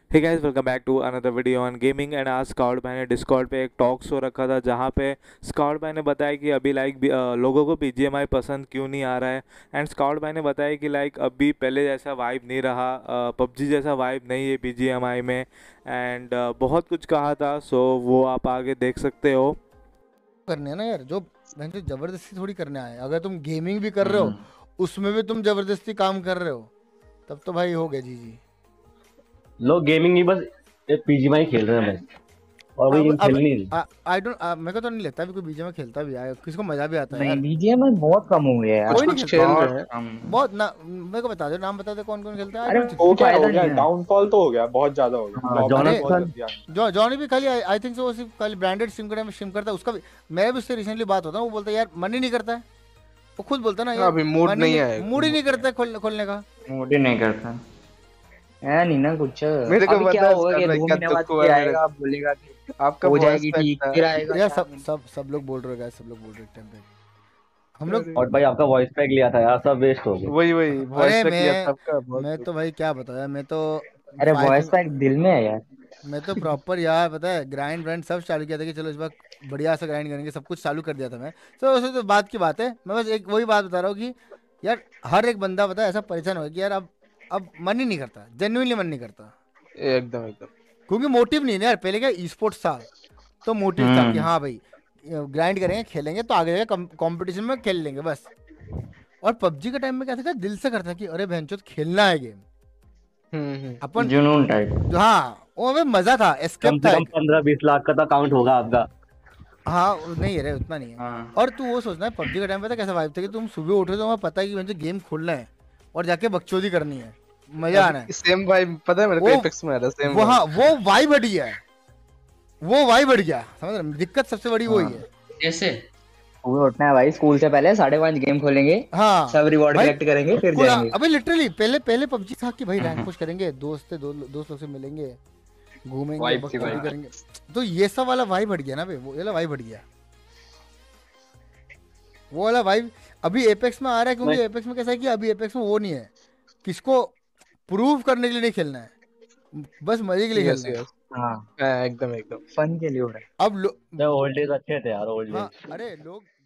Hey guys, welcome back to another video on gaming. And आज Scout भाई ने Discord पे एक टॉक शो रखा था जहाँ पे स्काउट भाई ने बताया कि अभी लोगों को बीजीएमआई पसंद क्यों नहीं आ रहा है। एंड स्काउट भाई ने बताया कि अभी पहले जैसा वाइब नहीं रहा, पबजी जैसा वाइब नहीं है बीजीएमआई में। एंड बहुत कुछ कहा था, सो वो आप आगे देख सकते हो। करने है ना यार, जो मैं तो जबरदस्ती थोड़ी करने आए। अगर तुम गेमिंग भी कर रहे हो उसमें भी तुम जबरदस्ती काम कर रहे हो तब तो भाई हो गया जी जी। लोग गेमिंग नहीं, बस पीजीआई खेल रहे हैं बस, और कोई गेम अब खेल नहीं रही। आई डोंट, मेरे को तो नहीं लगता अभी कोई बीजे में खेलता भी है, किसको मजा भी आता है नहीं यार। बीजीएमआई बहुत कम हो गया यार। कोई नहीं कुछ खेलता खेल बहुत रहे हैं। कम। बहुत ना। मेरे को बता दो, नाम बता दो कौन कौन खेलता है। अरे हो क्या फायदा हो गया, नहीं है। डाउनफॉल तो हो गया, बहुत ज्यादा हो गया। हाँ, लॉबी अरे में बहुत जॉनथन। गंदी आ गई। जॉनी भी खाली आई थिंक सो सिर्फ खाली ब्रांडेड स्ट्रीम करता है उसका भी। मैं भी उससे रिसेंटली बात होता है, वो बोलता है यार मन ही नहीं करता है। वो खुद बोलता है ना यार, अभी मूड मन नहीं ही है, मूड ही नहीं करता है खोलने का। मोड ही नहीं करता है नहीं ना कुछ। मेरे को अभी पता क्या है होगा सर कि भाई 2 क्या महीने बाद दुख हुआ फिर है मेरे आएगा, को। आप बोलेगा कि आपका हो वॉइस जाएगी पैक ठीक, था फिर आएगा यार 4 महीने। सब लोग बोल रहे हैं, सब लोग बोल रहे हैं टाइम पे हम लोग। और भाई आपका वॉइस पैक लिया था यार, सब वेस्ट हो गया। वही वही वॉइस अरे पैक लिया था आपका, बहुत मैं दुख। तो भाई क्या बताया, मैं तो अरे वॉइस 5 पैक दिल में है यार। मैं तो प्रॉपर यार पता है ग्राइंड ब्रांड सब चालू किया था कि चलो इस बार बढ़िया से ग्राइंड करेंगे, सब कुछ चालू कर दिया था मैं। तो उसे तो बात की बात है, मैं बस एक वही बात बता रहा हूँ कि यार हर एक बंदा पता है ऐसा परेशान हो गया कि यार अब मन ही नहीं करता, जेन्युइनली मन नहीं करता। एकदम एकदम। क्योंकि मोटिव नहीं है ना यार। पहले क्या ई स्पोर्ट्स था तो मोटिव था कि हाँ भाई ग्राइंड करेंगे खेलेंगे तो आगे जाकर कंपटीशन में खेल लेंगे बस। और पबजी के टाइम में क्या था, दिल से करता कि अरे बहनचोद खेलना है गेम अपन। जुनून टाइप। हाँ वो में मजा था, कम एस्केप से था कम एक। 15-20 लाख का तो अकाउंट होगा आपका। हाँ नहीं है रे, उतना नहीं है। हाँ और तू वो सोचना है पबजी का टाइम पे था कैसा वाइब था कि तुम सुबह उठे तो तुम्हें पता है कि मुझे गेम खोलना है और जाके बकचोदी करनी है, मजा आना है। सेम भाई पता है मेरे को, वो एपेक्स में था सेम। वो हाँ वो वाइब बढ़ गया है, वो वाइब बढ़ गया, समझ रहे? दिक्कत सबसे बड़ी वही है। कैसे सुबह उठना है भाई, स्कूल से पहले 5:30 गेम खोलेंगे, हाँ सब रिवॉर्ड भाई कलेक्ट करेंगे फिर जाएंगे। अबे लिटरली पहले पहले पबजी था कि भाई रैंक पुश करेंगे, दोस्त लोग से मिलेंगे, घूमेंगे, वाइब थी बकचोदी भाई। करेंगे। तो ये सब वाला वाइब बढ़ गया ना भाई, वो ये वाला वाइब बढ़ गया, वो वाला भाई अभी एपेक्स में आ रहा है। क्योंकि एपेक्स में कैसा है कि अभी एपेक्स में वो नहीं है, किसको प्रूव करने के लिए नहीं खेलना है, बस मजे के लिए यस खेलना है। यस, हाँ एकदम एकदम। फन के लिए हो रहा है। अब ओल्ड डेज अच्छे थे यार, ओल्ड हाँ डेज। अरे लोग